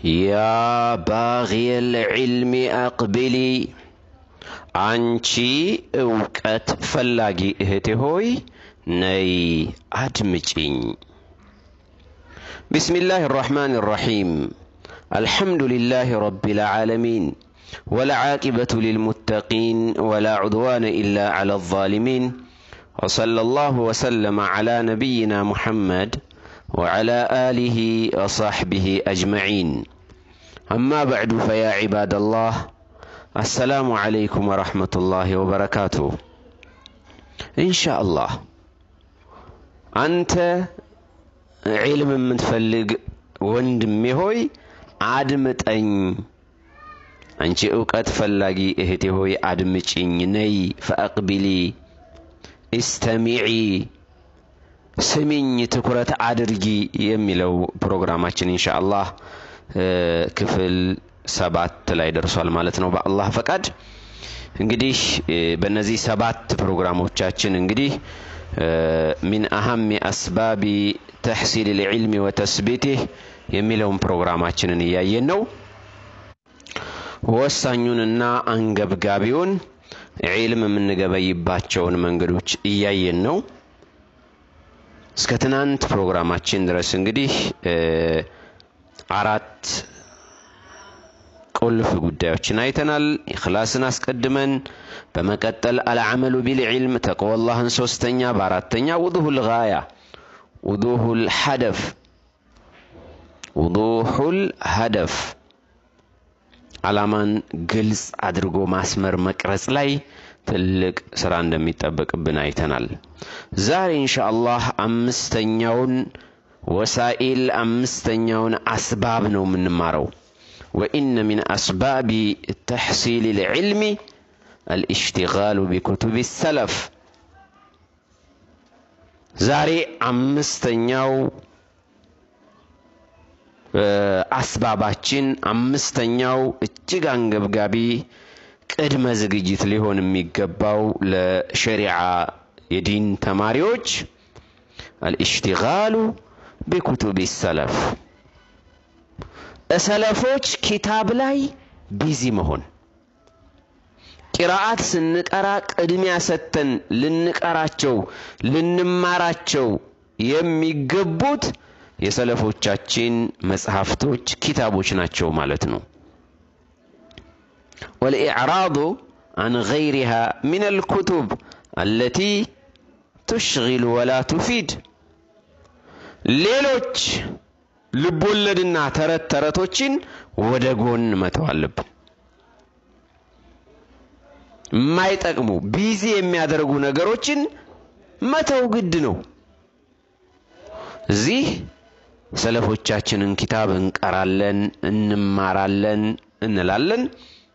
يا باغي العلم أقبلي أنشي أوقات فلاقي اهتهوي ني أدمجين. بسم الله الرحمن الرحيم. الحمد لله رب العالمين والعاقبة للمتقين ولا عدوان إلا على الظالمين وصلى الله وسلم على نبينا محمد وعلى آله وصحبه أجمعين. أما بعد فيا عباد الله السلام عليكم ورحمة الله وبركاته. إن شاء الله أنت علم من تفلق وندمي هوي عدمت أنت أوقات فلاقي إهتي هوي عدمتين ني فأقبلي استمعي سميني تكرت عدرجي يميلو برنامجنا إن شاء الله ክፍል 7 ላይ ደርሷል ማለት ነው በአላህ ፈቃድ። እንግዲህ በእነዚህ 7 ፕሮግራሞቻችን እንግዲህ من أهم أسباب تحصيل العلم وتثبيته የሚለውን ፕሮግራማችንን እያየን ነው። ወሳኙንና አንገብጋቢውን ዒልም የምንገበይባቸውን መንገዶች እያየን ነው። እስከ ትናንት ፕሮግራማችን ድረስ እንግዲህ አራት ቁልፍ ጉዳዮችን አይተናል። ኢኽላስን አስቀድመን በመቀጠል አልዓመሉ ቢልዕልም ተቅዋላህን ሶስተኛ፣ በአራተኛ ውዱሁል ጋያ ውዱሁል ሀደፍ ዓላማን ግልጽ አድርጎ ማስመር መቅረጽ ላይ ትልቅ ስራ እንደሚጠበቅብን አይተናል። ዛሬ ኢንሻአላህ አምስተኛውን وسائل أمستنيون أسباب نو من مارو. وإن من أسباب تحصيل العلم الاشتغال بكتب السلف. زاري أمستنيو أسباباتين أمستنيو اتجانب جابي كدم زجيت لهون ميجباو لشريعة يدين تماريوج الاشتغال بكتب السلف. السلفوች كتاب ላይ ቢዚ መሆን قراءات ስንቀራ ቅድሚያ ሰተን ልንቀራቸው ልንማራቸው የሚገቡት የሰለፎቻችን መጽሐፍቶች ኪታቦች ናቸው ማለት ነው። والإعراض عن غيرها من الكتب التي تشغل ولا تفيد. ሌሎች ልቦለድና ተረቶችን ወደ ጎን መተው አለብን። ማይጠቅሙ ቢዚ የሚያደርጉ ነገሮችን መተው ግድ ነው። እዚህ ሰለፎቻችንን ኪታብ እንቀራለን እንማራለን እንላለን።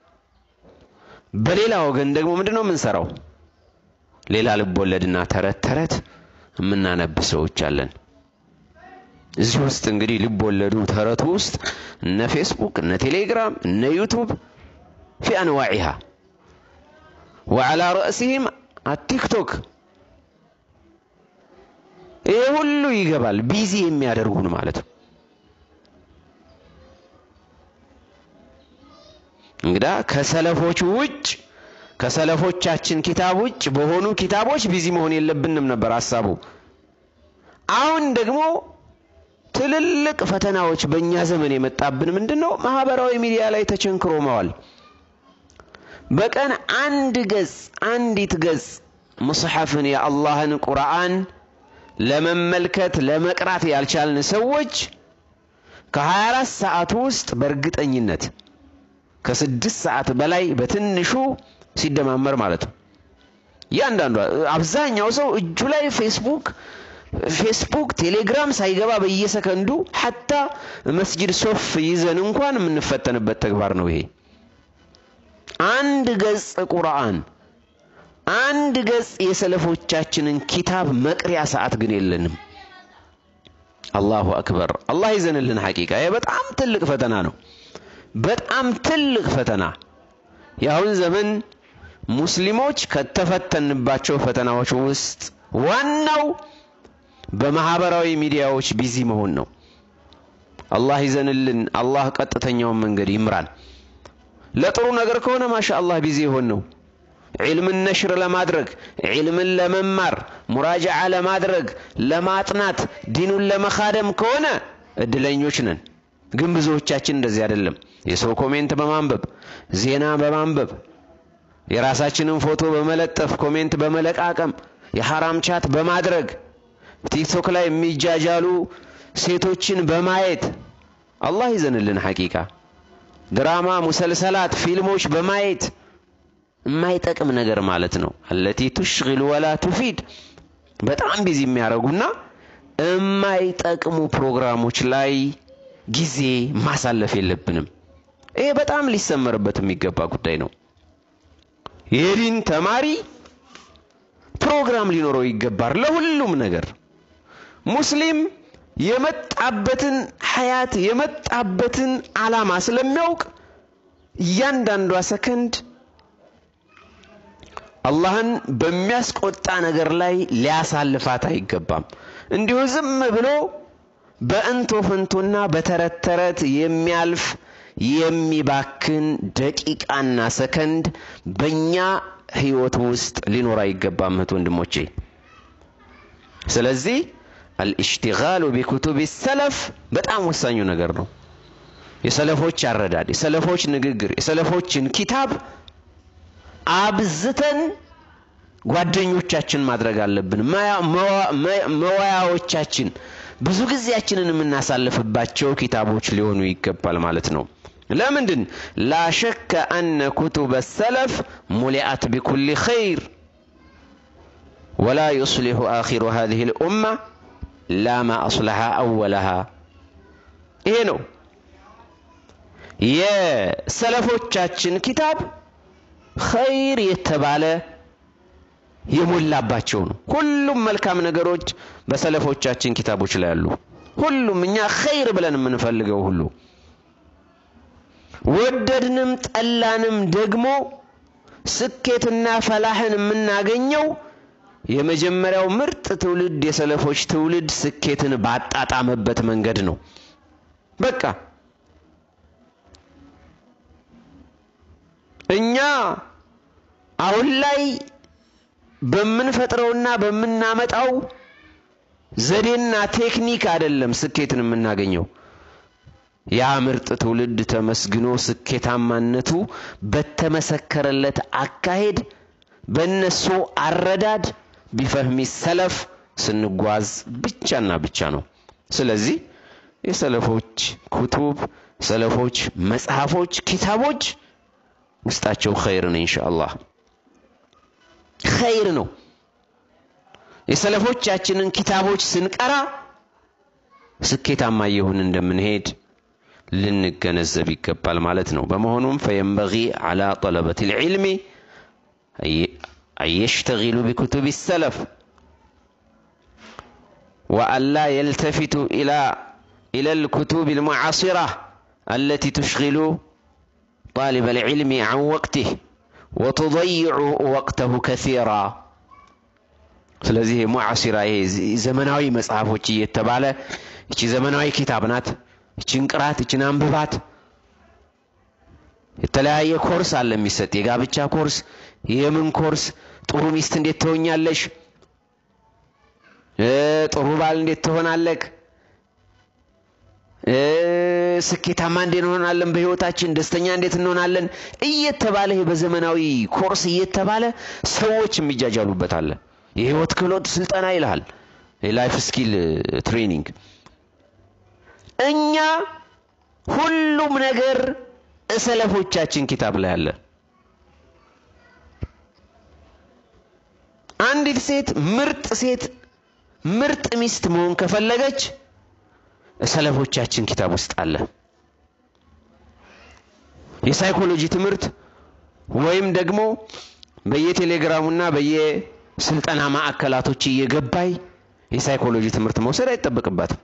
በሌላ ወገን ደግሞ ምንድነው የምንሰራው? ሌላ ልቦለድና ተረት የምናነብ ሰዎች አለን። እዚህ ውስጥ እንግዲህ ልቦለዱ ተረቱ ውስጥ እነ ፌስቡክ እነ ቴሌግራም እነ ዩቲዩብ في انواعها وعلى رأسهم التيك-توك ይሄ ሁሉ ይገባል ቢዚ የሚያደርጉን ማለት ነው። እንግዲህ ከሰለፎች ውጭ ከሰለፎቻችን ኪታብ ውጭ በሆኑ ኪታቦች ቢዚ መሆን የለብንም ነበር ሐሳቡ። አሁን ደግሞ ትልልቅ ፈተናዎች በእኛ ዘመን የመጣብን ምንድነው? ማህበራዊ ሚዲያ ላይ ተቸንክሮ መዋል። በቀን አንዲት ገጽ ሙስሐፍን የአላህን ቁርአን ለመመልከት ለመቅራት ያልቻልን ሰዎች ከ24 ሰዓት ውስጥ በእርግጠኝነት ከ6 ሰዓት በላይ በትንሹ ሲደማመር ማለት ነው። ያንዳንዱ አብዛኛው ሰው እጁ ላይ ፌስቡክ ቴሌግራም ሳይገባ በየሰከንዱ حتى መስጂድ ሶፍ ይዘን እንኳን የምንፈተንበት ተግባር ነው ይሄ። አንድ ገጽ ቁርአን አንድ ገጽ የሰለፎቻችንን ኪታብ መቅሪያ ሰዓት ግን የለንም። አላሁ አክበር። አላህ ይዘንልን። ሐቂቃ ይሄ በጣም ትልቅ ፈተና ነው። በጣም ትልቅ ፈተና። ያሁን ዘመን ሙስሊሞች ከተፈተንባቸው ፈተናዎች ውስጥ ዋናው በማህበራዊ ሚዲያዎች ቢዚ መሆን ነው። አላህ ይዘንልን አላህ ቀጥተኛውን መንገድ ይምራን ለጥሩ ነገር ከሆነ ማሻአላህ ቢዚ ሆን ነው ዒልምን ነሽር ለማድረግ ዒልምን ለመማር ሙራጃዓ ለማድረግ ለማጥናት ዲኑን ለመኻደም ከሆነ እድለኞች ነን ግን ብዙዎቻችን እንደዚህ አይደለም የሰው ኮሜንት በማንበብ ዜና በማንበብ የራሳችንን ፎቶ በመለጠፍ ኮሜንት በመለቃቀም የሐራም ቻት በማድረግ ቲክቶክ ላይ የሚጃጃሉ ሴቶችን በማየት አላህ ይዘንልን ሐቂቃ ድራማ ሙሰልሰላት ፊልሞች በማየት የማይጠቅም ነገር ማለት ነው التي تشغل ولا تفيد በጣም ቢዚ የሚያረጉና የማይጠቅሙ ፕሮግራሞች ላይ ጊዜ ማሳለፍ የለብንም ይሄ በጣም ሊሰመርበት የሚገባ ጉዳይ ነው የዲን ተማሪ ፕሮግራም ሊኖረው ይገባል ለሁሉም ነገር ሙስሊም የመጣበትን ሐያት የመጣበትን ዓላማ ስለሚያውቅ እያንዳንዷ ሰከንድ አላህን በሚያስቆጣ ነገር ላይ ሊያሳልፋት አይገባም እንዲሁ ዝም ብሎ በእንቶ ፈንቶና በተረተረት የሚያልፍ የሚባክን ደቂቃና ሰከንድ በእኛ ህይወት ውስጥ ሊኖር አይገባም ወንድሞቼ ስለዚህ الاشتغال بكتب السلف በጣም ወሳኙ ነገር ነው የሰለፎች አረዳድ የሰለፎች ንግግር የሰለፎችን ኪታብ አብዝተን ጓደኞቻችን ማድረግ አለብን መዋያዎቻችን ብዙ ጊዜያችንን የምናሳልፍባቸው ኪታቦች ሊሆኑ ይገባል ማለት ነው ለምንድን لا شك أن كتب السلف ملئت بكل خير ولا يصلح آخر هذه الأمة لا ما أصلح أولها إيه نو يا سلفوቻችን ኪታብ خير የተባለ የሞላባቸው ነው ሁሉም መልካም ነገሮች በሰለፎቻችን ኪታቦች ላይ አሉ ሁሉም እኛ خير ብለን የምንፈልገው ሁሉ ወደድንም ጠላንም ደግሞ ስኬትና ፈላህን የምናገኘው የመጀመሪያው ምርጥ ትውልድ የሰለፎች ትውልድ ስኬትን ባጣጣመበት መንገድ ነው በቃ እኛ አሁን ላይ በመንፈጥረውና በመናመጣው ዘዴና ቴክኒክ አይደለም ስኬትን የምናገኘው ያ ምርጥ ትውልድ ተመስግኖ ስኬታማነቱ በተመሰከረለት አካሄድ በእነሱ አረዳድ ቢፈህሚ ሰለፍ ስንጓዝ ብቻና ብቻ ነው ስለዚህ የሰለፎች ኩቱብ ሰለፎች መጽሐፎች ኪታቦች ውስጣቸው ኸይር ነው ኢንሻአላህ ኸይር ነው የሰለፎቻችንን ኪታቦች ስንቀራ ስኬታማ ይሁን እንደምንሄድ ልንገነዘብ ይገባል ማለት ነው በመሆኑም فينبغي على طلبة العلم أن يشتغلوا بكتب السلف وأن لا يلتفتوا إلى الكتب المعاصرة التي تشغل طالب العلم عن وقته وتضيع وقته كثيرا ስለዚህ ሙዓሲራ ዘመናዊ መጽሐፎች እየተባለ እቺ ዘመናዊ ኪታብናት እቺን ቅራት እቺን አንብባት የተለያየ ኮርስ አለ የሚሰጥ የጋብቻ ኮርስ የምን ኮርስ ጥሩ ሚስት እንዴት ትሆኛለሽ ጥሩ ባል እንዴት ትሆናለህ ስኬታማ እንዴት እንሆናለን በህይወታችን ደስተኛ እንዴት እንሆናለን እየተባለ በዘመናዊ ኮርስ እየተባለ ሰዎች የሚጃጃሉበት አለ የህይወት ክህሎት ስልጠና ይላል የላይፍ ስኪል ትሬኒንግ እኛ ሁሉም ነገር ሰለፎቻችን ኪታብ ላይ አለ አንዲት ሴት ምርጥ ሚስት መሆን ከፈለገች ሰለፎቻችን ኪታብ ውስጥ አለ የሳይኮሎጂ ትምህርት ወይም ደግሞ በየቴሌግራሙና በየስልጠና ማዕከላቶች እየገባይ የሳይኮሎጂ ትምህርት መውሰድ አይተበቅባትም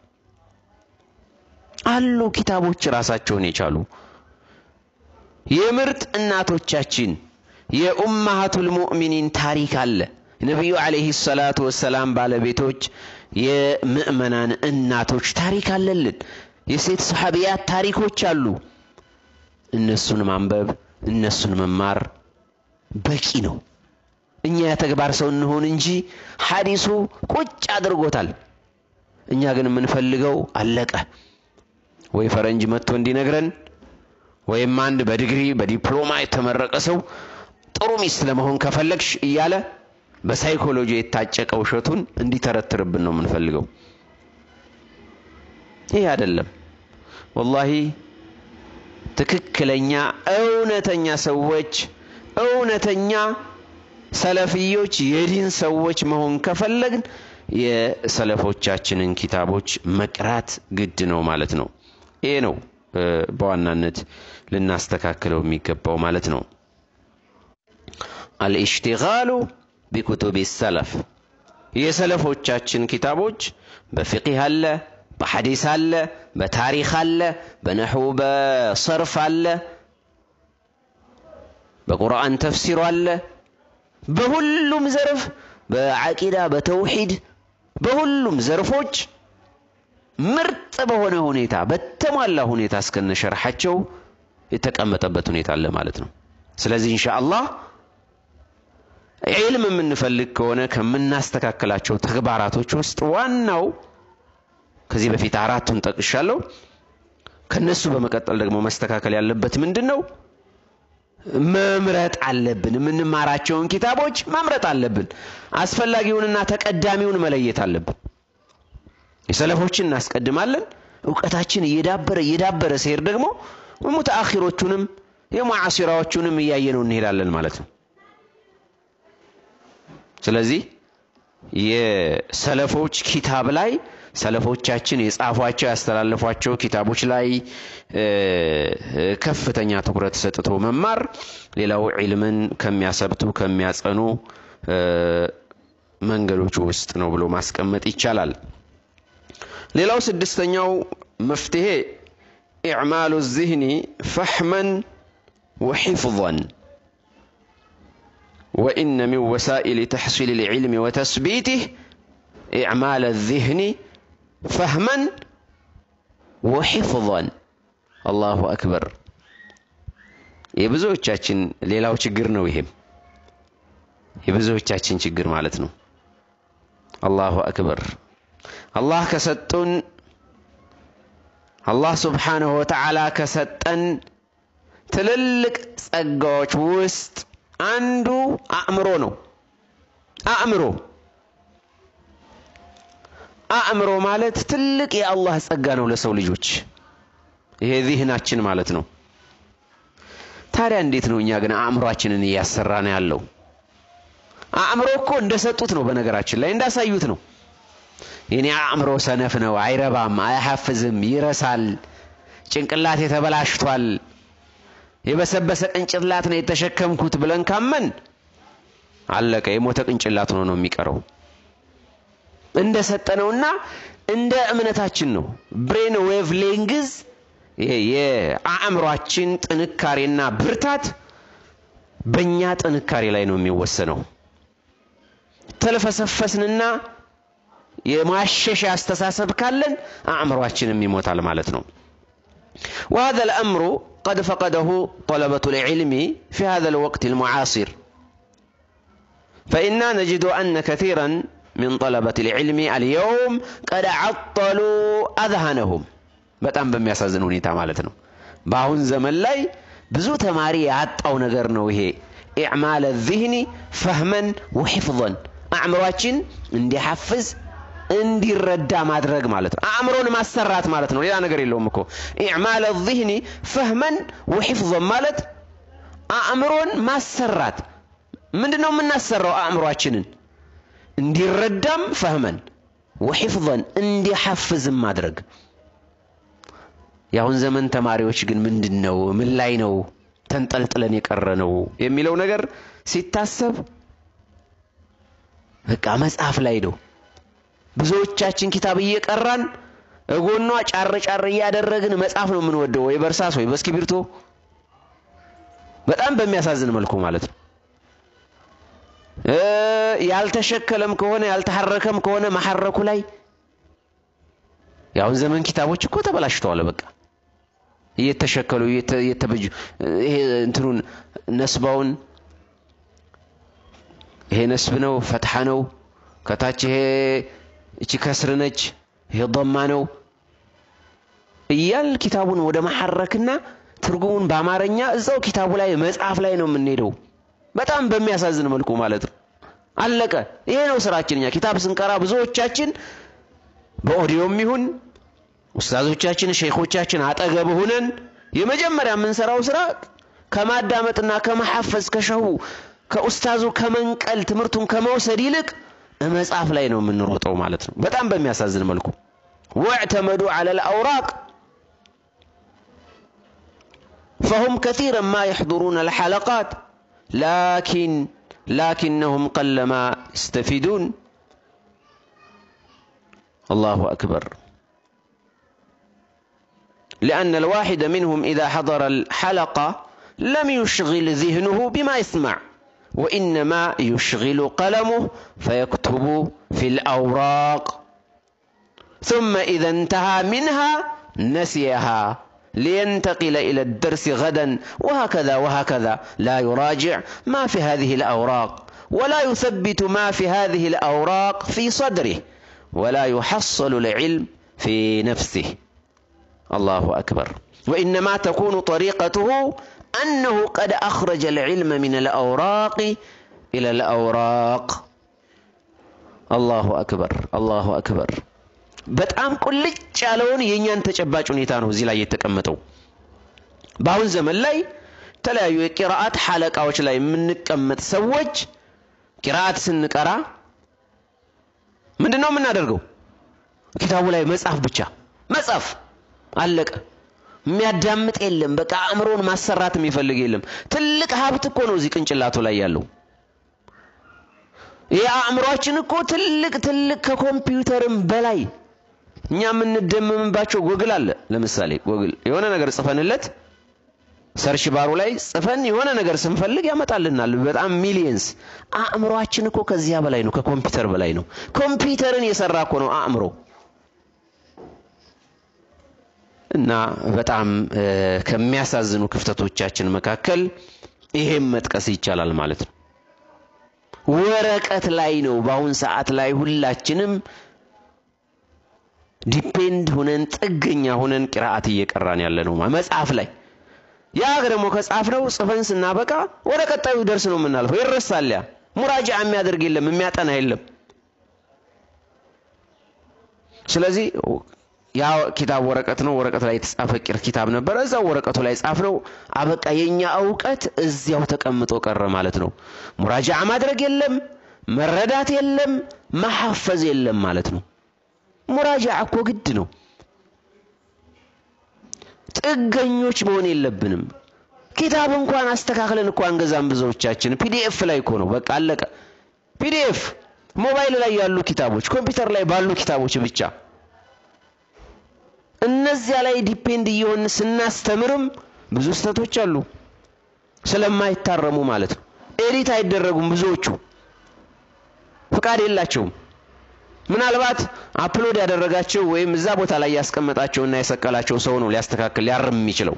አሉ ኪታቦች ራሳቸውን የቻሉ የምርጥ እናቶቻችን የኡማሃቱል ሙእሚኒን ታሪክ አለ ነብዩ አለይሂ ሰላቱ ወሰላም ባለቤቶች የምእመናን እናቶች ታሪክ አለልን የሴት ሱሐቢያት ታሪኮች አሉ እነሱን ማንበብ እነሱን መማር በቂ ነው እኛ የተግባር ሰው እንሆን እንጂ ሐዲሱ ቁጭ አድርጎታል እኛ ግን የምንፈልገው አለቀ ወይ ፈረንጅ መጥቶ እንዲነግረን ወይም አንድ በዲግሪ በዲፕሎማ የተመረቀ ሰው ጥሩ ሚስት ለመሆን ከፈለግሽ እያለ በሳይኮሎጂ የታጨቀው ሸቱን እንዲተረትርብን ነው የምንፈልገው ይሄ አይደለም والله ትክክለኛ እውነተኛ ሰዎች እውነተኛ ሰለፊዮች የዲን ሰዎች መሆን ከፈለግን የሰለፎቻችንን ኪታቦች መቅራት ግድ ነው ማለት ነው ይሄ ነው በዋናነት ልናስተካክለው የሚገባው ማለት ነው الاشتغال بكتب السلف የሰለፎቻችን ኪታቦች በፍቅህ አለ በሐዲስ አለ በታሪክ አለ በነህው በሰርፍ አለ በቁርአን ተፍሲር አለ በሁሉም ዘርፍ በአቂዳ በተውሂድ በሁሉም ዘርፎች ምርጥ በሆነ ሁኔታ በተሟላ ሁኔታ እስከነ ሸርሐቸው የተቀመጠበት ሁኔታ አለ ማለት ነው ስለዚህ ኢንሻአላህ ዒልም የምንፈልግ ከሆነ ከምናስተካክላቸው ተግባራቶች ውስጥ ዋናው ከዚህ በፊት አራቱን ጠቅሻለሁ ከነሱ በመቀጠል ደግሞ መስተካከል ያለበት ምንድነው መምረጥ አለብን የምንማራቸውን ኪታቦች መምረጥ አለብን አስፈላጊውንና ተቀዳሚውን መለየት አለብን የሰለፎችን እናስቀድማለን ዕውቀታችን እየዳበረ ሲሄድ ደግሞ ሙተአኺሮቹንም የሙዓሲራዎቹንም እያየነው እንሄዳለን ማለት ነው ስለዚህ የሰለፎች ኪታብ ላይ ሰለፎቻችን የጻፏቸው ያስተላለፏቸው ኪታቦች ላይ ከፍተኛ ትኩረት ሰጥቶ መማር ሌላው ዒልምን ከሚያሰብቱ ከሚያጸኑ መንገዶች ውስጥ ነው ብሎ ማስቀመጥ ይቻላል ሌላው ስድስተኛው መፍትሄ ኢዕማሉ الذهن فهما وحفظا وإن من وسائل تحصيل العلم وتثبيته إعمال الذهن فهما وحفظا الله أكبر የብዙዎቻችን ሌላው ችግር ነው ይሄም የብዙዎቻችን ችግር ማለት ነው الله أكبر الله ከሰጡን الله سبحانه وتعالى ከሰጠን ትልልቅ ጸጋዎች ውስጥ አንዱ አእምሮ ነው አእምሮ ማለት ትልቅ የአላህ ጸጋ ነው ለሰው ልጆች ይሄ ዚህናችን ማለት ነው ታዲያ እንዴት ነው እኛ ግን አእምሮአችንን ያሰራን ያለው አእምሮ እኮ እንደሰጡት ነው በነገራችን ላይ እንዳሳዩት ነው የኔ አእምሮ ሰነፍ ነው አይረባም አይሐፍዝም ይረሳል ጭንቅላት የተበላሽቷል የበሰበሰ ቅንጭላት ነው የተሸከምኩት ብለን ካመን አለቀ የሞተ ቅንጭላት ነው የሚቀረው እንደሰጠነውና እንደ እምነታችን ነው ብሬን ዌቭ ሌንግዝ የአእምሮአችን ጥንካሬና ብርታት በእኛ ጥንካሬ ላይ ነው የሚወሰነው ተለፈሰፈስንና የማሸሻ አስተሳሰብ ካለን አእምሮአችንም ይሞታል ማለት ነው وهذا الأمر قد فقده طلبة العلم في هذا الوقت المعاصر فإننا نجد أن كثيرا من طلبة العلم اليوم قد عطلوا أذهانهم በጣም በሚያሳዝን ሁኔታ ማለት ነው በአሁን ዘመን ላይ ብዙ ተማሪ ያጣው ነገር ነው ይሄ ኢዕማል الذهن فهما وحفظا አእምሮአችን እንዲሐፍዝ እንዲረዳ ማድረግ ማለት ነው አእምሮን ማሰራት ማለት ነው ሌላ ነገር የለውም እኮ ኢዕማል الذهن فهما وحفظا ማለት አእምሮን ማሰራት ምንድነው የምናሰራው አእምሮአችንን እንዲረዳም ፈህመን وحفظا እንዲሐፍዝ ማድረግ ያሁን ዘመን ተማሪዎች ግን ምንድነው ምን ላይ ነው ተንጠልጥለን የቀረነው የሚለው ነገር ሲታሰብ በቃ መጽሐፍ ላይ ነው ብዙዎቻችን ኪታብ እየቀራን እጎኗ ጫር ያደረግን መጽሐፍ ነው የምንወደው ወይ በርሳስ ወይ በስክሪፕቶ በጣም በሚያሳዝን መልኩ ማለት ነው ያልተሸከለም ከሆነ ያልተሐረከም ከሆነ መሐረኩ ላይ ያውን ዘመን ኪታቦች እኮ ተበላሽተዋል በቃ እየተሸከሉ እየተበጁ ይሄ እንትሩን ነስባውን ይሄ ነስብ ነው ፈትሐ ነው ከታች ይሄ እቺ ከስር ነች ይሄ ضማ ነው እያል ኪታቡን ወደ ማሐረክና ትርጉሙን በአማርኛ እዛው ኪታቡ ላይ መጽሐፍ ላይ ነው የምንሄደው በጣም በሚያሳዝን መልኩ ማለት ነው አለቀ ይሄ ነው ስራችንኛ ኪታብ ስንቀራ ብዙዎቻችን በኦዲዮም ይሁን ኡስታዞቻችን ሼኾቻችን አጠገብ ሆነን የመጀመሪያ የምንሰራው ስራ ከማዳመጥና ከመሐፈዝ ከሸሁ ከኡስታዙ ከመንቀል ትምርቱን ከመውሰድ ይልቅ መጽሐፍ ላይ ነው የምንሮጠው ማለት ነው በጣም በሚያሳዝን መልኩ واعتمدوا على الأوراق فهم كثيرا ما يحضرون الحلقات لكنهم قلما يستفيدون الله أكبر لأن الواحد منهم إذا حضر الحلقة لم يشغل ذهنه بما يسمع وإنما يشغل قلمه فيكتب في الأوراق ثم إذا انتهى منها نسيها لينتقل إلى الدرس غدا وهكذا لا يراجع ما في هذه الأوراق ولا يثبت ما في هذه الأوراق في صدره ولا يحصل العلم في نفسه الله أكبر وإنما تكون طريقته أنه قد أخرج العلم من الأوراق إلى الأوراق الله أكبر الله أكبر በጣም ቁልጭ ያለውን የኛን ተጨባጭ ሁኔታ ነው እዚህ ላይ የተቀመጠው ባሁን ዘመን ላይ ተለያዩ የቂራአት ሐለቃዎች ላይ የምንቀመጥ ሰዎች ቂራአት ስንቀራ ምንድነው የምናደርገው ኪታቡ ላይ መጻፍ ብቻ መጻፍ አለቀ የሚያዳምጥ የለም በቃ አእምሮን ማሰራት የሚፈልግ የለም ትልቅ ሀብት እኮ ነው እዚህ ቅንጭላቱ ላይ ያለው የአእምሮአችን እኮ ትልቅ ከኮምፒውተርም በላይ እኛ የምንደምምባቸው ጎግል አለ ለምሳሌ ጎግል የሆነ ነገር ጽፈንለት ሰርች ባሩ ላይ ጽፈን የሆነ ነገር ስንፈልግ ያመጣልናል በጣም ሚሊየንስ አእምሮአችን እኮ ከዚያ በላይ ነው ከኮምፒውተር በላይ ነው ኮምፒውተርን የሰራ እኮ ነው አእምሮ እና በጣም ከሚያሳዝኑ ክፍተቶቻችን መካከል ይሄም መጥቀስ ይቻላል ማለት ነው ወረቀት ላይ ነው ባሁን ሰዓት ላይ ሁላችንም ዲፔንድ ሆነን ጥገኛ ሆነን ቂራአት እየቀራን ያለ ነው መጽሐፍ ላይ ያ ደግሞ ከጻፍነው ጽፈን ስናበቃ ወደ ቀጣዩ ደርስ ነው የምናልፈው ይረሳል ያ ሙራጃዓ የሚያደርግ የለም የሚያጠና የለም ስለዚህ ያ ኪታብ ወረቀት ነው ወረቀት ላይ የተጻፈ ኪታብ ነበር እዛው ወረቀቱ ላይ ጻፍነው አበቃ የኛ ዕውቀት እዚያው ተቀምጦ ቀረ ማለት ነው ሙራጃዓ ማድረግ የለም መረዳት የለም መሐፈዝ የለም ማለት ነው ሙራጃዓ እኮ ግድ ነው ጥገኞች መሆን የለብንም ኪታብ እንኳን አስተካክለን እንኳን አንገዛም ብዙዎቻችን ፒዲኤፍ ላይ እኮ ነው በቃ አለቀ ፒዲኤፍ ሞባይል ላይ ያሉ ኪታቦች ኮምፒውተር ላይ ባሉ ኪታቦች ብቻ እነዚያ ላይ ዲፔንድ ይሆን ስናስተምርም ብዙ ስተቶች አሉ ስለማይታረሙ ማለት ነው ኤዲት አይደረጉም ብዙዎቹ ፍቃድ የላቸውም ምናልባት አፕሎድ ያደረጋቸው ወይም እዛ ቦታ ላይ ያስቀመጣቸውና የሰቀላቸው ሰው ነው ሊያስተካክል ሊያርም የሚችለው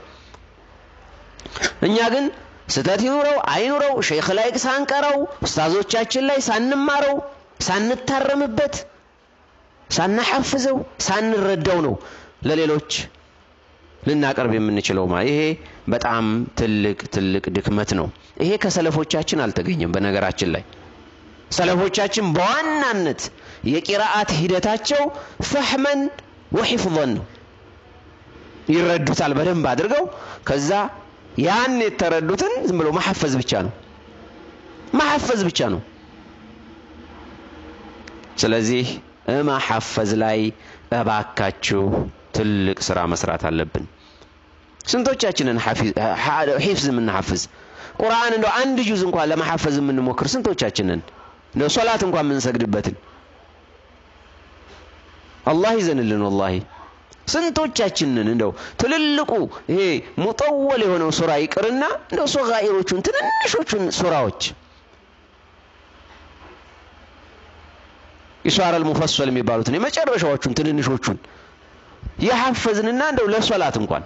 እኛ ግን ስተት ይኖረው አይኖረው ሼኽ ላይ ሳንቀራው ኡስታዞቻችን ላይ ሳንማረው ሳንታረምበት ሳናሐፍዘው ሳንረዳው ነው ለሌሎች ልናቀርብ የምንችለው ይሄ በጣም ትልቅ ድክመት ነው ይሄ ከሰለፎቻችን አልተገኘም በነገራችን ላይ ሰለፎቻችን በዋናነት የቂራአት ሂደታቸው ፈህመን ወሂፍዘን ይረዱታል በደንብ አድርገው ከዛ ያን የተረዱትን ዝም ብሎ መሐፈዝ ብቻ ነው ስለዚህ መሐፈዝ ላይ እባካችሁ ትልቅ ስራ መስራት አለብን ስንቶቻችንን ሒፍዝ ምንሐፍዝ ቁርአን እንደው አንድ ጁዝ እንኳን ለመሐፈዝ ምንሞክር ስንቶቻችንን ነው ሶላት እንኳን ምንሰግድበትን አላህ ይዘንልን والله ስንቶቻችንን እንደው ትልልቁ ይሄ ሙጠወል የሆነው ሱራ ይቅርና እንደው ሶጋኢሮቹን ትንንሾቹን ሱራዎች ኢስዋር አልሙፈሰል የሚባሉትን የመጨረሻዎቹን ትንንሾቹን የሐፈዝንና እንደው ለሶላት እንኳን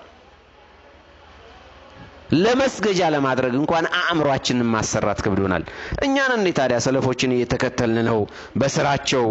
ለመስገጃ ለማድረግ እንኳን አእምሮአችንን ማሰራት ከብዶናል። እኛን እንዴ ታዲያ ሰለፎችን እየተከተልን ነው በስራቸው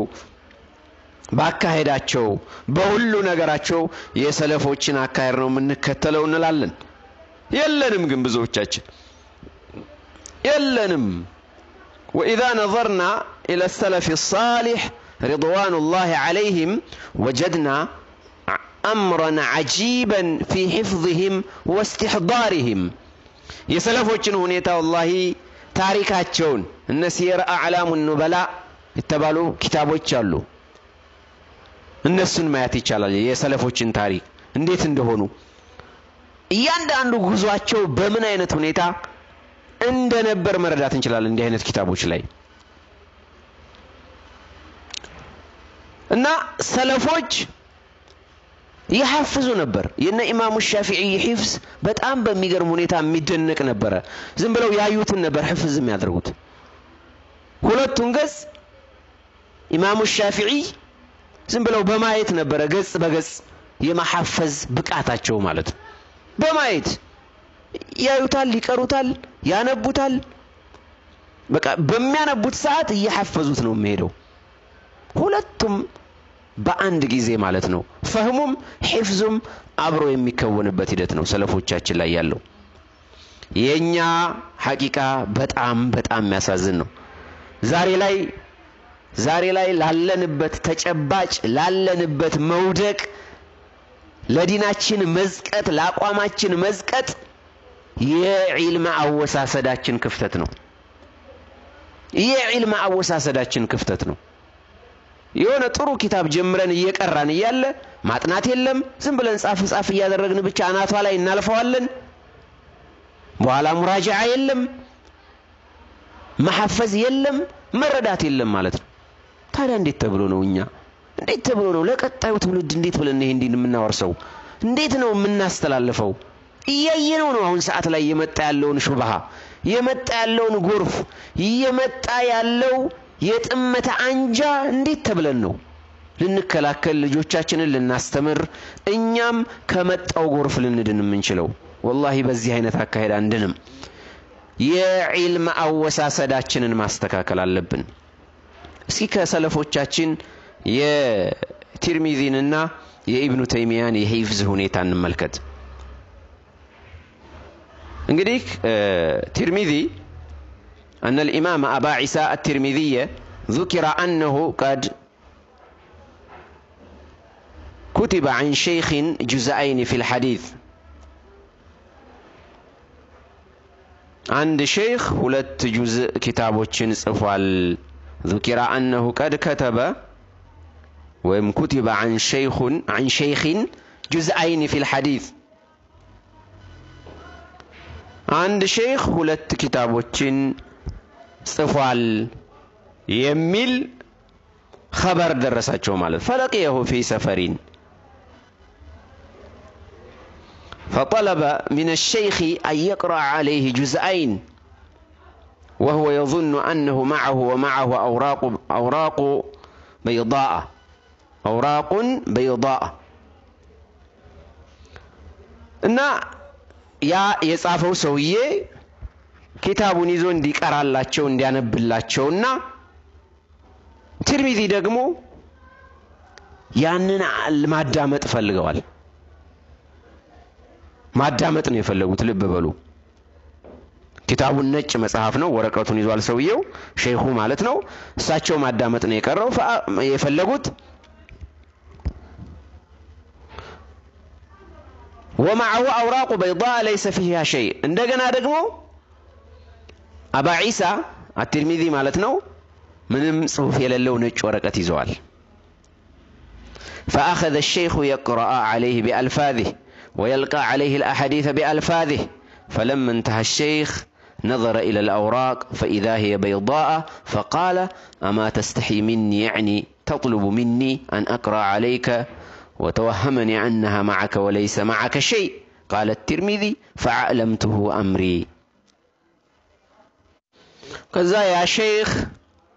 ባካሄዳቸው በሁሉ ነገራቸው የሰለፎችን አካሄድ ነው የምንከተለው እንላለን። የለንም ግን ብዙዎቻችን የለንም። وإذا نظرنا إلى السلف الصالح رضوان الله عليهم وجدنا أمرا عجيبا في حفظهم واستحضارهم يسلفوچن ሁኔታ والله ታሪካቸውን እነሲር አዕላሙ النبلاء የተባሉ ኪታቦች አሉ። እነሱን ማየት ይቻላል። የሰለፎችን ታሪክ እንዴት እንደሆኑ እያንዳንዱ ጉዟቸው በምን አይነት ሁኔታ እንደነበር መረዳት እንችላለን እንዲህ አይነት ኪታቦች ላይ። እና ሰለፎች ይሐፍዙ ነበር። የነ ኢማሙ ሻፊዒ ሒፍዝ በጣም በሚገርም ሁኔታ የሚደነቅ ነበር። ዝም ብለው ያዩትን ነበር ሒፍዝ የሚያደርጉት። ሁለቱን ገጽ ኢማሙ ሻፊዒ ዝም ብለው በማየት ነበር ገጽ በገጽ የማሐፈዝ ብቃታቸው ማለት ነው። በማየት ያዩታል፣ ይቀሩታል፣ ያነቡታል። በቃ በሚያነቡት ሰዓት እየሐፈዙት ነው የሚሄደው። ሁለቱም በአንድ ጊዜ ማለት ነው። ፈህሙም ሒፍዙም አብሮ የሚከወንበት ሂደት ነው ሰለፎቻችን ላይ ያለው። የኛ ሐቂቃ በጣም በጣም የሚያሳዝን ነው። ዛሬ ላይ ላለንበት ተጨባጭ ላለንበት መውደቅ ለዲናችን መዝቀጥ ለአቋማችን መዝቀጥ የዒልም አወሳሰዳችን ክፍተት ነው። የዒልም አወሳሰዳችን ክፍተት ነው። የሆነ ጥሩ ኪታብ ጀምረን እየቀራን እያለ ማጥናት የለም። ዝም ብለን ጻፍ እያደረግን ብቻ አናቷ ላይ እናልፈዋለን። በኋላ ሙራጃዓ የለም፣ መሐፈዝ የለም፣ መረዳት የለም ማለት ነው። ታዲያ እንዴት ተብሎ ነው እኛ እንዴት ተብሎ ነው ለቀጣዩ ትውልድ እንዴት ብለን ይሄ እንዲን የምናወርሰው? እንዴት ነው የምናስተላልፈው? እያየነው ነው አሁን ሰዓት ላይ የመጣ ያለውን ሹብሃ፣ የመጣ ያለውን ጎርፍ፣ የመጣ ያለው የጥመተ አንጃ እንዴት ተብለን ነው ልንከላከል ልጆቻችንን ልናስተምር እኛም ከመጣው ጎርፍ ልንድን የምንችለው? ወላሂ በዚህ አይነት አካሄድ አንድንም። የዒልም አወሳሰዳችንን ማስተካከል አለብን። እስኪ ከሰለፎቻችን የቲርሚዚንና የኢብኑ ተይሚያን የሂፍዝ ሁኔታ እንመልከት። እንግዲህ ترمذي أن الإمام أبا عيسى الترمذي ذكر أنه قد كتب عن شيخ جزئين في الحديث. عند شيخ ሁለት جزء كتابዎችን ጽፏል። ذكر أنه قد كتب ويم كتب عن شيخ جزئين في الحديث. عند شيخ ሁለት كتابዎችን ጽፏል የሚል خبر ደረሳቸው ማለት فلقيه في سفر فطلب من الشيخ أن يقرأ عليه جزئين وهو يظن أنه معه أوراق بيضاء እና ያ የጻፈው ሰውዬ ኪታቡን ይዞ እንዲቀራላቸው እንዲያነብላቸውና ትርሚዚ ደግሞ ያንን ማዳመጥ ፈልገዋል። ማዳመጥ ነው የፈለጉት። ልብ በሉ። ኪታቡን ነጭ መጽሐፍ ነው፣ ወረቀቱን ይዟል ሰውየው ሼኹ ማለት ነው። እሳቸው ማዳመጥ ነው የፈለጉት። ومعه أوراق بيضاء ليس فيها شيء. እንደገና ደግሞ አባ ዒሳ አትርሚዚ ማለት ነው ምንም ጽሁፍ የሌለው ነጭ ወረቀት ይዘዋል። فأخذ الشيخ يقرأ عليه بألفاظه ويلقى عليه الأحاديث بألفاظه فلما انتهى الشيخ نظر إلى الأوراق فإذا هي بيضاء فقال أما تستحي مني يعني تطلب مني أن أقرأ عليك وتوهمني أنها معك وليس معك شيء. قال الترمذي فعلمته أمري. كذا يا شيخ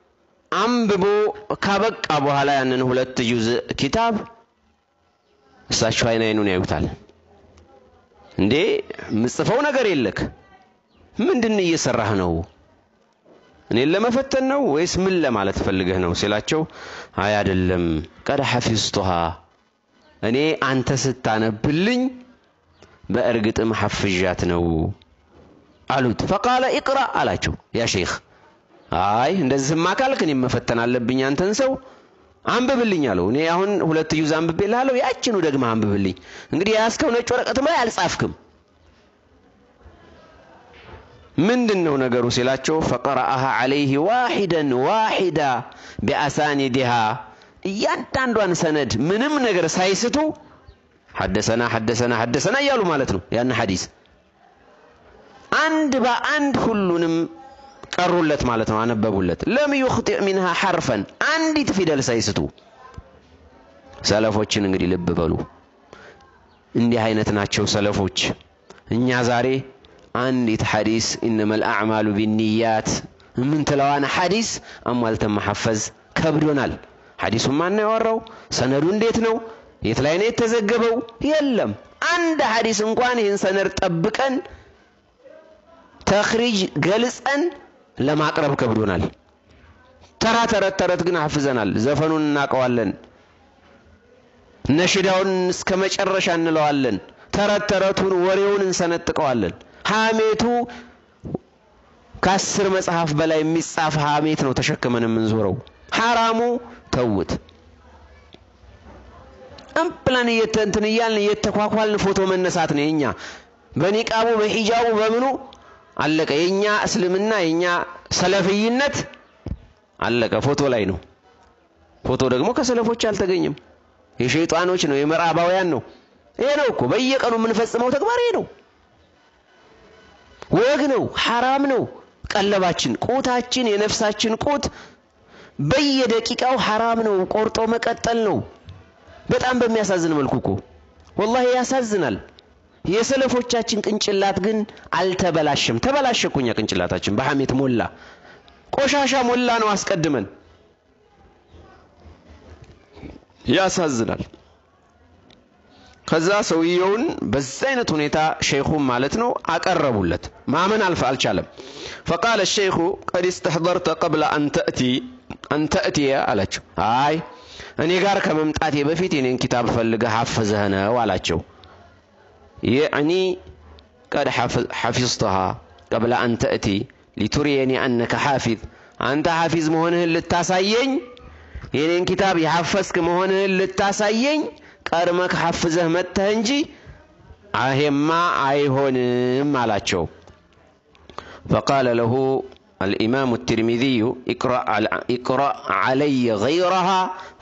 أنببو كابك أبو هلا أنه ሁለት ጁዝ ኪታብ እሳቸው አይኑን ያዩታል እንዴ ምጽፈው ነገር የለክ ምንድን እየሰራህ ነው እኔ ለመፈተን ነው ወይስ ምን ለማለት ፈልገህ ነው ሲላቸው አይ አይደለም ቀድ ሐፊዝቱሃ እኔ አንተ ስታነብልኝ በእርግጥም ሐፍዣት ነው አሉት فقال اقرا አላቸው ያ ሼክ አይ እንደዚህማ ካልክ እኔ መፈተን አለብኝ አንተን ሰው አንብብልኝ አለው እኔ አሁን ሁለት ጁዝ አንብቤልሃለሁ ያቺኑ ደግመህ አንብብልኝ እንግዲህ ያስከው ነጭ ወረቀት ላይ አልጻፍክም ምንድነው ነገሩ ሲላቸው فقرأها عليه واحدا بأسانيدها እያንዳንዷን ሰነድ ምንም ነገር ሳይስቱ حدثنا እያሉ ማለት ነው ያን ሐዲስ አንድ በአንድ ሁሉንም ቀሩለት ማለት ነው አነበቡለት لم يخطئ منها حرفا አንዲት ፊደል ሳይስቱ ሰለፎችን እንግዲህ ልብ በሉ እንዲህ አይነት ናቸው ሰለፎች እኛ ዛሬ አንዲት ሐዲስ انما الاعمال بالنيات ምን ተለዋና ሐዲስ አሟልተን መሐፈዝ ከብዶናል ሐዲሱን ማን ነው ያወራው ሰነዱ እንዴት ነው የት ላይ ነው የተዘገበው የለም አንድ ሐዲስ እንኳን ይሄን ሰነድ ጠብቀን ተኽሪጅ ገልጸን ለማቅረብ ከብዶናል ተረት ግን ሐፍዘናል ዘፈኑን እናቀዋለን ነሽዳውን እስከ መጨረሻ እንለዋለን ተረቱን ወሬውን እንሰነጥቀዋለን ሐሜቱ ከ10 መጽሐፍ በላይ የሚጻፍ ሐሜት ነው ተሸክመን የምንዞረው ሐራሙ ተውት አምፕላን እየተንትን እያልን እየተኳኳልን ፎቶ መነሳት ነው የኛ በኒቃቡ በሂጃቡ በምኑ አለቀ የኛ እስልምና የኛ ሰለፊይነት አለቀ ፎቶ ላይ ነው ፎቶ ደግሞ ከሰለፎች አልተገኘም የሸይጣኖች ነው የምዕራባውያን ነው ይሄ ነው እኮ በየቀኑ የምንፈጽመው ተግባር ይሄ ነው ወግ ነው حرام ነው ቀለባችን ቁታችን የነፍሳችን ቁት በየደቂቃው حرام ነው ቆርጦ መቀጠል ነው በጣም በሚያሳዝን መልኩ እኮ والله ያሳዝናል የሰለፎቻችን ቅንጭላት ግን አልተበላሽም ተበላሽኩኛ ቅንጭላታችን በሐሜት ሞላ ቆሻሻ ሞላ ነው አስቀድመን ያሳዝናል ከዛ ሰውየውን በዛ አይነት ሁኔታ ሼኹም ማለት ነው አቀረቡለት ማመን አልቻለም فقال الشيخ قد استحضرت قبل ان تأتي አላቸው አይ እኔ ጋር ከመምጣቴ በፊት የኔን ኪታብ ፈልገህ ሐፍዘህ ነው አላቸው يعني قد حفظتها قبل ان تأتي لتريني انك حافظ انت حافظ መሆንህን ልታሳየኝ የኔን ኪታብ ያሐፈዝክ መሆንህን ልታሳየኝ ቀርመክ ሐፍዘህ መተህ እንጂ አሄማ አይሆንም አላቸው فقال له الامام الترمذي اقرأ علي غيرها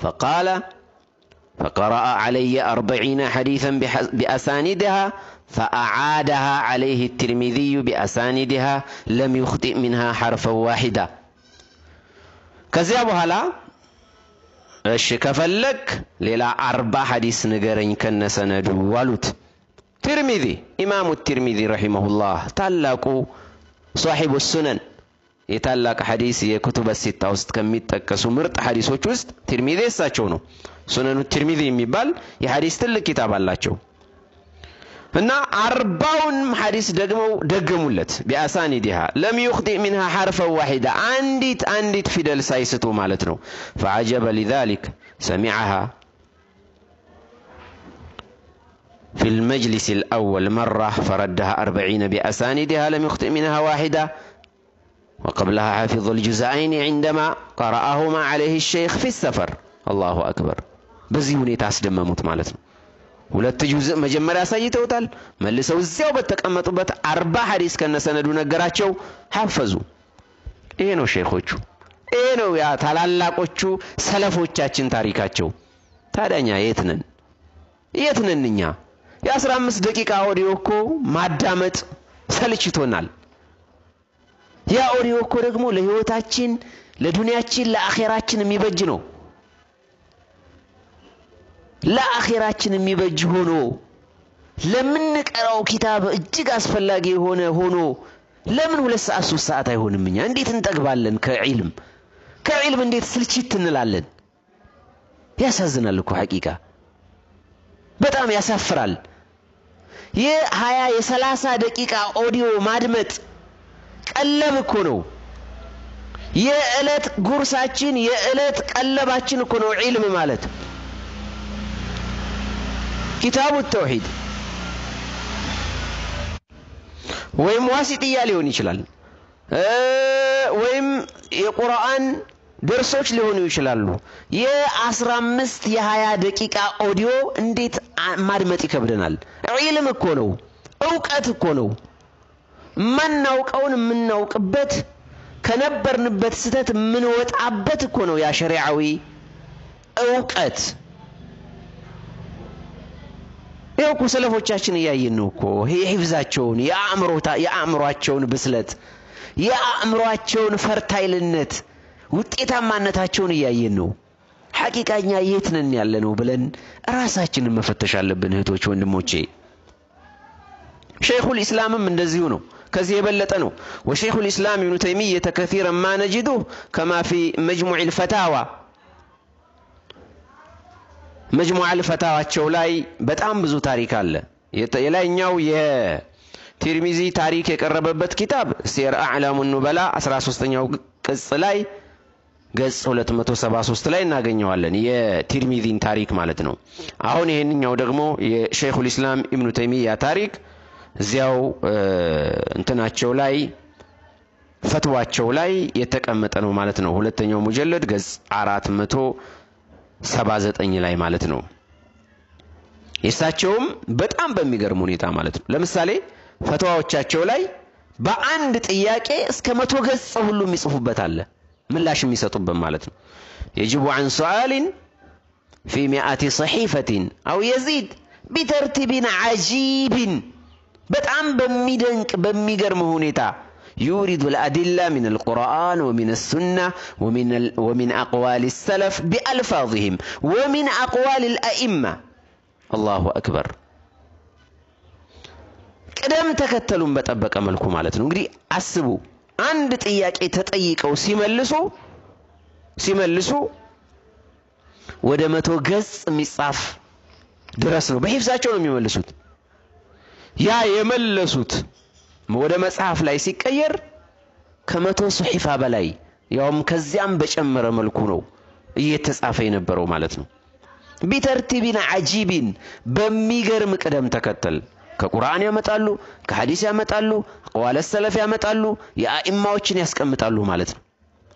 فقرأ علي 40 حديثا بأسانيدها فأعادها عليه الترمذي بأسانيدها لم يخطئ منها حرفا واحدا كذا بحالا እሺ ከፈለክ ሌላ 40 ሐዲስ ንገረኝ ከነሰነዱ ዋሉት ትርሚዚ ኢማሙ ትርሚዚ ረሂመሁላህ ታላቁ ሷሂቡ ሱነን የታላቅ ሐዲስ የኩቱበ ሲታ ውስጥ ከሚጠቀሱ ምርጥ ሐዲሶች ውስጥ ትርሚዚ እሳቸው ነው ሱነኑ ትርሚዚ የሚባል የሐዲስ ትልቅ ኪታብ አላቸው እና 40ውን ሐዲስ ደገሙለት بأسانيدها لم يخطئ منها حرفا واحدا አንዲት ፊደል ሳይስቱ ማለት ነው فعجب لذلك سمعها في المجلس الأول مرة فردها 40 بأسانيدها لم يخطئ منها واحدة وقبلها حافظ الجزئين عندما قرأهما عليه الشيخ في السفر الله أكبر በዚህ ሁኔታ አስደመሙት ማለት ነው ሁለት ጁዝ መጀመሪያ ሳይተውታል መልሰው እዚያው በተቀመጡበት 40 ሐዲስ ከነሰነዱ ነገራቸው ሐፈዙ ይሄ ነው ሼኾቹ ይሄ ነው ያ ታላላቆቹ ሰለፎቻችን ታሪካቸው ታዳኛ የት ነን እኛ የ15 ደቂቃ ኦዲዮ እኮ ማዳመጥ ሰልችቶናል ያ ኦዲዮ እኮ ደግሞ ለህይወታችን ለዱንያችን ለአኺራችን የሚበጅ ነው ለአኺራችን የሚበጅ ሆኖ ለምንቀራው ኪታብ እጅግ አስፈላጊ ሆኖ ለምን 2 ሰዓት 3 ሰዓት አይሆንምኛ እንዴት እንጠግባለን ከዒልም እንዴት ስልችት እንላለን ያሳዝናል እኮ ሐቂቃ በጣም ያሳፍራል። የ20 የ30 ደቂቃ ኦዲዮ ማድመጥ ቀለብ እኮ ነው። የዕለት ጉርሳችን የዕለት ቀለባችን እኮ ነው ዒልም ማለት። ኪታቡ ተውሂድ ወይም ዋሲጥያ ሊሆን ይችላል፣ ወይም የቁርአን ደርሶች ሊሆኑ ይችላሉ። የ15 የ20 ደቂቃ ኦዲዮ እንዴት ማድመጥ ይከብደናል? ዒልም እኮ ነው፣ ዕውቀት እኮ ነው። ማናውቀውን የምናውቅበት ከነበርንበት ስተት ምን ወጣበት እኮ ነው ያ ሸሪዓዊ ዕውቀት። ይኸው ሰለፎቻችን እያየን ነው እኮ ሂፍዛቸውን የአእምሮአቸውን ብስለት የአእምሮአቸውን ፈርታይልነት ውጤታማነታቸውን እያየን ነው። ሐቂቃኛ የት ነን ያለነው ብለን ራሳችንን መፈተሽ አለብን እህቶች ወንድሞቼ። ሸይኹል ኢስላምም እንደዚሁ ነው፣ ከዚህ የበለጠ ነው። ወሸይኹል ኢስላም ኢብኑ ተይሚየተ ከሲረን ማ ነጅዱሁ ከማ ፊ መጅሙዕ ፈታዋ መጅሙዕ ፈታዋቸው ላይ በጣም ብዙ ታሪክ አለ። የላይኛው የቲርሚዚ ታሪክ የቀረበበት ኪታብ ሲር አዕላሙ ኑበላ 13ኛው ቅጽ ላይ ገጽ 273 ላይ እናገኘዋለን፣ የቲርሚዚን ታሪክ ማለት ነው። አሁን ይሄንኛው ደግሞ የሸይኹል ኢስላም ኢብኑ ተይሚያ ታሪክ እዚያው እንትናቸው ላይ ፈትዋቸው ላይ የተቀመጠ ነው ማለት ነው። ሁለተኛው ሙጀለድ ገጽ 479 ላይ ማለት ነው። የሳቸውም በጣም በሚገርም ሁኔታ ማለት ነው። ለምሳሌ ፈትዋዎቻቸው ላይ በአንድ ጥያቄ እስከ 100 ገጽ ሁሉ የሚጽፉበት አለ፣ ምላሽ የሚሰጡበት ማለት ነው። يجب عن سؤال في 100 صحيفة أو يزيد بترتيب عجيب በጣም በሚደንቅ በሚገርም ሁኔታ يورد الأدلة من القرآن ومن السنة ومن أقوال السلف بألفاظهم ومن أقوال الأئمة. الله أكبر. قدم تكتلون بتطبق ملكو معناتنو እንግዲህ አስቡ አንድ ጥያቄ ተጠይቀው ሲመልሱ ወደ 100 ገጽ የሚጻፍ ድረስ ነው በሂፍዛቸው ነው የሚመልሱት። ያ የመለሱት ወደ መጽሐፍ ላይ ሲቀየር ከ100 ሱሒፋ በላይ ያውም ከዚያም በጨመረ መልኩ ነው እየተጻፈ የነበረው ማለት ነው። ቢተርቲቢን አጂቢን በሚገርም ቅደም ተከተል ከቁርአን ያመጣሉ፣ ከሐዲስ ያመጣሉ፣ አቅዋለ ሰለፍ ያመጣሉ፣ የአኢማዎችን ያስቀምጣሉ ማለት ነው።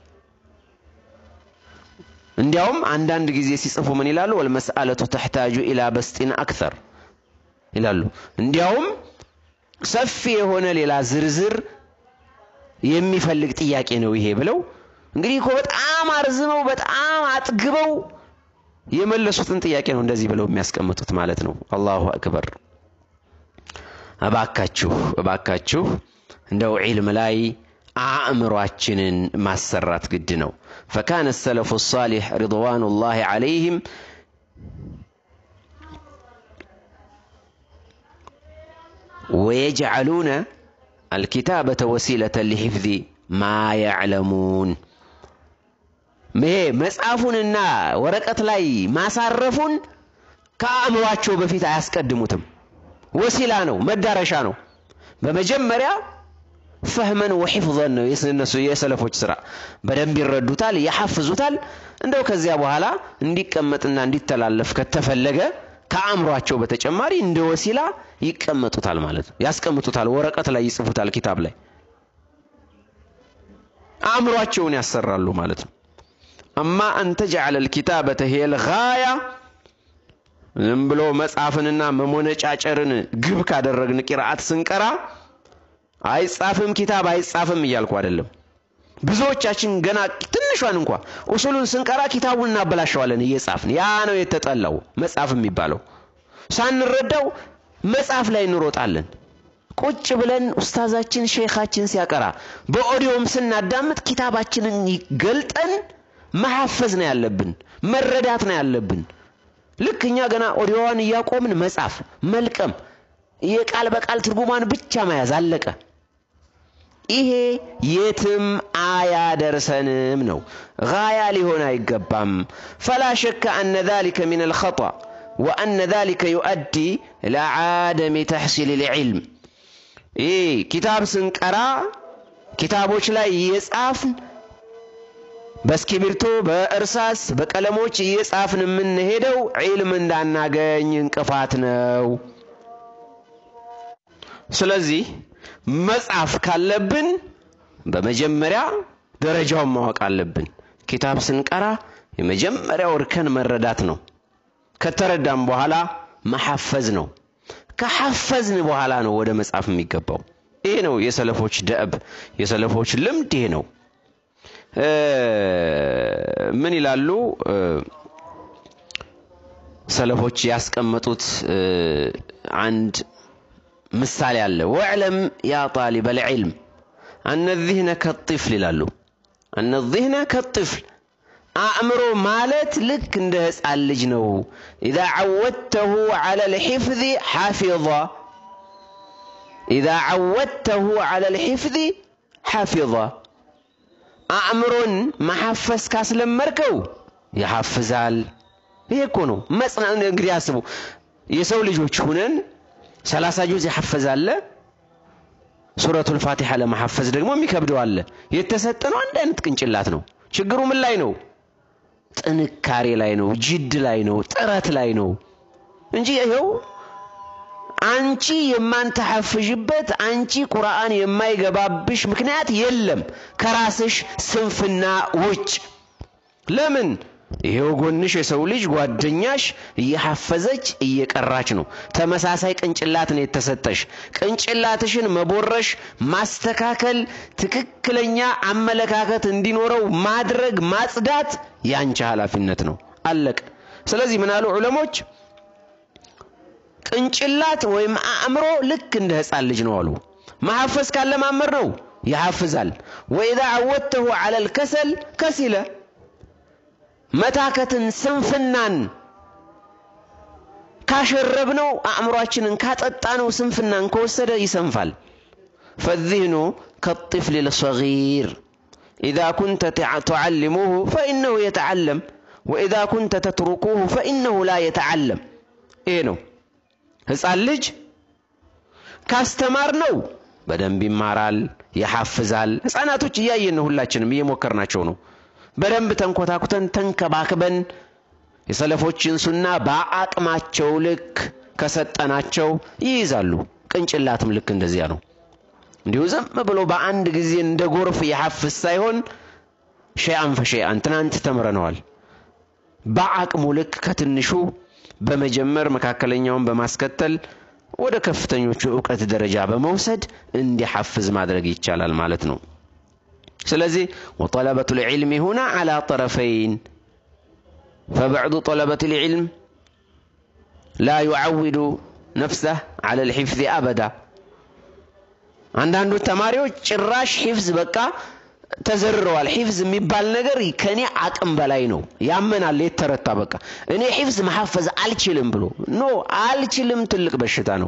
እንዲያውም አንዳንድ ጊዜ ሲጽፉ ምን ይላሉ? ወልመስአለቱ ተህታጁ ኢላ በስጢን አክተር ይላሉ። እንዲያውም ሰፊ የሆነ ሌላ ዝርዝር የሚፈልግ ጥያቄ ነው ይሄ ብለው እንግዲህ እኮ በጣም አርዝመው በጣም አጥግበው የመለሱትን ጥያቄ ነው እንደዚህ ብለው የሚያስቀምጡት ማለት ነው። አላሁ አክበር። እባካችሁ እንደው ዒልም ላይ አእምሮአችንን ማሰራት ግድ ነው። فكان السلف الصالح رضوان الله عليهم ويجعلون الكتابة وسيلة لحفظ ما يعلمون. መጽሐፉንና ወረቀት ላይ ማሳረፉን ከአእምሮአቸው በፊት አያስቀድሙትም። ወሲላ ነው፣ መዳረሻ ነው። በመጀመሪያ ፈህመን ወሂፍዘን ነው የሰለፎች ስራ። በደንብ ይረዱታል፣ ያሐፍዙታል። እንደው ከዚያ በኋላ እንዲቀመጥና እንዲተላለፍ ከተፈለገ ከአእምሮአቸው በተጨማሪ እንደ ወሲላ ይቀመጡታል ማለት ነው። ያስቀምጡታል፣ ወረቀት ላይ ይጽፉታል፣ ኪታብ ላይ አእምሮአቸውን ያሰራሉ ማለት ነው። أما أن تجعل الكتابة هي الغاية نمبلو مصحفننا ممونጫጨርን ግብ ካደረግን ቂራአት ስንቀራ አይጻፍም ኪታብ አይጻፍም እያልኩ አይደለም። ብዙዎቻችን ገና ትንሿን እንኳን ኡሱሉን ስንቀራ ኪታቡን እናበላሽዋለን እየጻፍን። ያ ነው የተጠላው መጽሐፍ የሚባለው። ሳንረዳው መጽሐፍ ላይ እንሮጣለን። ቁጭ ብለን ኡስታዛችን ሼኻችን ሲያቀራ በኦዲዮም ስናዳምጥ ኪታባችንን ይገልጠን ማሐፈዝ ነው ያለብን፣ መረዳት ነው ያለብን። ልክኛ ገና ኦዲዮዋን ያቆምን መጻፍ መልቀም የቃል በቃል ትርጉማን ብቻ መያዝ አለቀ። ይሄ የትም አያደርሰንም ነው። ጋያ ሊሆን አይገባም። فلا شك أن ذلك من الخطأ وأن ذلك يؤدي إلى عدم تحصيل العلم كتاب سنقرا كتابوች ላይ እየጻፍን በስክሪፕቶ በእርሳስ በቀለሞች እየጻፍን ምን ሄደው ዒልም እንዳናገኝ እንቅፋት ነው ስለዚህ መጻፍ ካለብን በመጀመሪያ ደረጃውን ማወቅ አለብን كتاب ስንቀራ የመጀመሪያው እርከን መረዳት ነው ከተረዳም በኋላ መሐፈዝ ነው ከሐፈዝን በኋላ ነው ወደ መጻፍ የሚገባው ይሄ ነው የሰለፎች ደብ የሰለፎች ልምድ ይሄ ነው ምን ይላሉ ሰለፎች ያስቀመጡት አንድ ምሳሌ አለ ወዕለም ያ طالب العلم ان الذهن كالطفل ይላሉ ان الذهن كالطفل አእምሮ ማለት ልክ እንደ ህፃን ልጅ ነው اذا عودته على الحفظ حافظ اذا عودته على الحفظ حافظ አእምሮን ማሐፈዝ ካስለመርከው ያሐፍዛል ይሄ እኮ ነው መስና እንግዲህ አስቡ የሰው ልጆች ሆነን 30 ጁዝ ያሐፍዛል ሱረቱል ፋቲሃ ለማሐፈዝ ደግሞ የሚከብደው አለ የተሰጠነው አንድ አይነት ቅንጭላት ነው ችግሩ ምን ላይ ነው ጥንካሬ ላይ ነው ጅድ ላይ ነው ጥረት ላይ ነው እንጂ ይሄው አንቺ የማንተሐፍጅበት አንቺ ቁርአን የማይገባብሽ ምክንያት የለም ከራስሽ ስንፍና ውጭ ለምን ይሄው ጎንሽ የሰው ልጅ ጓደኛሽ እየሐፈዘች እየቀራች ነው ተመሳሳይ ቅንጭላት ነው የተሰጠሽ ቅንጭላትሽን መቦረሽ ማስተካከል ትክክለኛ አመለካከት እንዲኖረው ማድረግ ማጽዳት ያንቺ ኃላፊነት ነው አለቀ ስለዚህ ምን አሉ ዑለሞች ቅንጭላት ወይም አእምሮ ልክ እንደ ህፃን ልጅ ነው አሉ ማሐፈዝ ካለማመር ነው ያሐፍዛል وإذا عودته على الكسل كسل መታከትን ስንፍናን ካሸረብነው አእምሮአችንን ካጠጣነው ስንፍናን ከወሰደ ይሰንፋል فالذهن كالطفل الصغير إذا كنت تعلمه فإنه يتعلم وإذا كنت تتركه فإنه لا يتعلم إيه نو ህፃን ልጅ ካስተማርነው በደንብ ይማራል ያሐፍዛል ህፃናቶች ያያየን ሁላችንም እየሞከርናቸው ነው በደንብ ተንኮታኩተን ተንከባክበን የሰለፎችን ሱና በአቅማቸው ልክ ከሰጠናቸው ይይዛሉ ቅንጭላትም ልክ እንደዚያ ነው እንዲሁ ዝም ብሎ በአንድ ጊዜ እንደ ጎርፍ ያሐፍዝ ሳይሆን ሸይአን ፈሸይአን ትናንት ተምረነዋል በአቅሙ ልክ ከትንሹ በመጀመር መካከለኛውን በማስከተል ወደ ከፍተኞቹ ዕውቀት ደረጃ በመውሰድ እንዲሐፍዝ ማድረግ ይቻላል ማለት ነው ስለዚህ وطلبة العلم هنا على طرفين فبعض طلبة العلم لا يعود نفسه على الحفظ أبدا عندنا ተማሪዎች ጭራሽ حفظ በቃ ተዘርረዋል حفظ የሚባል ነገር ከኔ አቅም በላይ ነው ያመናል የተረታ በቃ እኔ حفظ መሐፈዝ አልችልም ብሎ ኖ አልችልም ትልቅ በሽታ ነው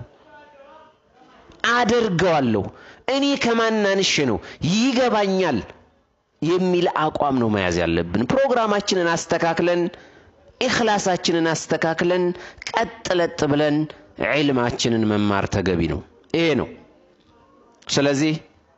አደርገዋለሁ እኔ ከማናንሽ ነው ይገባኛል የሚል አቋም ነው መያዝ ያለብን ፕሮግራማችንን አስተካክለን ኢኽላሳችንን አስተካክለን ቀጥለጥ ብለን ዒልማችንን መማር ተገቢ ነው ይሄ ነው ስለዚህ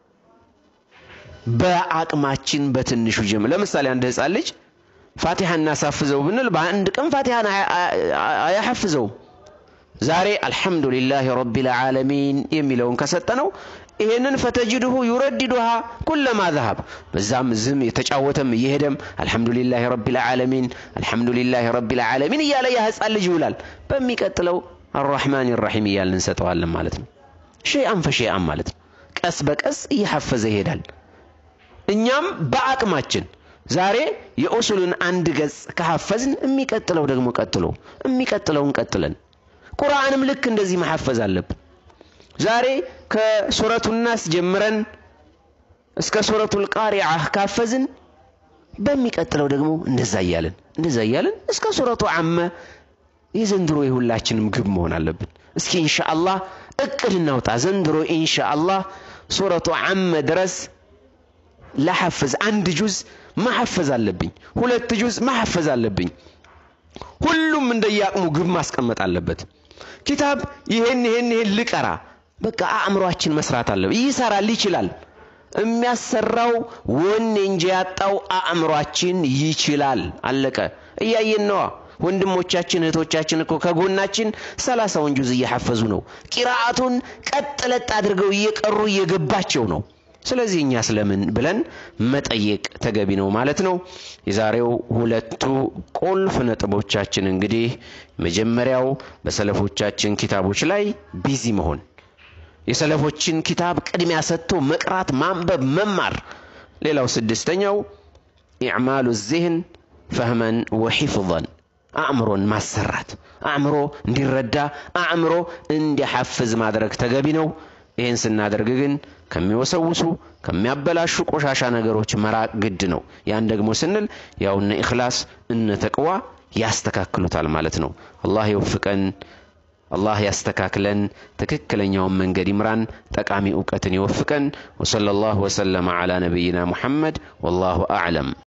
በአቅማችን በትንሹ ጀምር ለምሳሌ አንድ ህፃን ልጅ ፋቲሃን እናሳፍዘው ብንል በአንድ ቀን ፋቲሃን አያሐፍዘው ዛሬ አልহামዱሊላሂ ረቢል ዓለሚን የሚለውን ከሰጠነው ይሄንን ፈተጅዱሁ ይረድዱሃ ኩለማ ذهب በዛም ዝም የተጫወተም ይሄደም አልহামዱሊላሂ ረቢል ዓለሚን አልহামዱሊላሂ ረቢል ዓለሚን ያለ ያህፃን ልጅ ይውላል በሚቀጥለው الرحمن الرحيم ይያልን እንሰጠዋለን ማለት ነው ሸይአን ፈሸይአን ማለት ነው ቀስ በቀስ ይሐፈዘ ይሄዳል እኛም በአቅማችን ዛሬ የኡሱልን አንድ ገጽ ከሐፈዝን የሚቀጥለው ደግሞ የሚቀጥለውን ቀጥለን ቁርአንም ልክ እንደዚህ መሐፈዝ አለብን ዛሬ ከሱረቱ ናስ ጀምረን እስከ ሱረቱል ቃሪዓ ካፈዝን በሚቀጥለው ደግሞ እንደዛ ይያለን እስከ ሱረቱ አመ ይዘንድሮ ይሁላችንም ግብ መሆን አለብን እስኪ ኢንሻአላህ እቅድ እናውጣ ዘንድሮ ኢንሻአላህ ሱረቱ አመ ድረስ لحفظ عند جزء ما حفظ علبኝ ሁለት ጁዝ ما حفظ علبኝ ሁሉም እንደያቅሙ ግብ ማስቀመጥ አለበት ኪታብ ይሄን ልቀራ በቃ አእምሮአችን መስራት አለ ይሰራል ይችላል የሚያሰራው ወኔ እንጂ ያጣው አእምሮአችን ይችላል አለቀ እያየን ነው ወንድሞቻችን እህቶቻችን እኮ ከጎናችን 30 ጁዝ እየሐፈዙ ነው ቂራአቱን ቀጥለጥ አድርገው እየቀሩ እየገባቸው ነው ስለዚህ እኛ ስለምን ብለን መጠየቅ ተገቢ ነው ማለት ነው የዛሬው ሁለቱ ቁልፍ ነጥቦቻችን እንግዲህ መጀመሪያው በሰለፎቻችን ኪታቦች ላይ ቢዚ መሆን የሰለፎችን ኪታብ ቅድሚያ ሰጥቶ መቅራት ማንበብ መማር ሌላው ስድስተኛው ኢዕማሉ الذهن فهما وحفظا አእምሮን ማሰራት አእምሮ እንዲረዳ አእምሮ እንዲሐፍዝ ማድረግ ተገቢ ነው ይሄን ስናደርግ ግን ከሚወሰውሱ ከሚያበላሹ ቆሻሻ ነገሮች መራቅ ግድ ነው ያን ደግሞ ስንል ያውና ኢኽላስ እነ ተቅዋ ያስተካክሉታል ማለት ነው አላህ ይወፍቀን الله يستكاكلن تككلن يوم من قديمران تقامي أوقاتن يوفقن وصلى الله وسلم على نبينا محمد والله أعلم